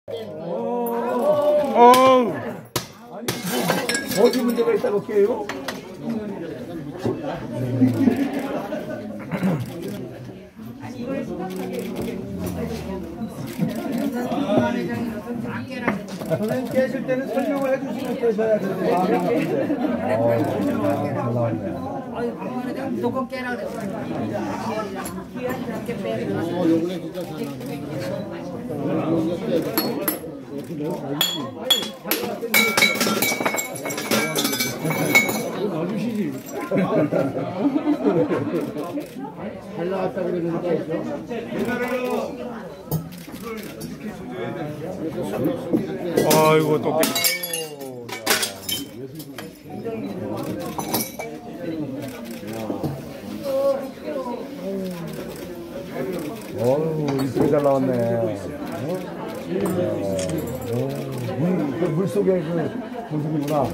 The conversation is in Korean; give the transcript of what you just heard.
아니, 어디 문제가 있다고 깨요? 선생님 깨실 때는 설명을 해주시면 깨셔야 되는데 마음이 아픈데. 잘 나왔네. 무조건 깨라 그랬어. 요번에 진짜 잘 놔주시지. 잘 나왔다 그랬는데 아이고 또 깨. 어우 이쁘게 잘 나왔네. 물 속에 그 모습이구나.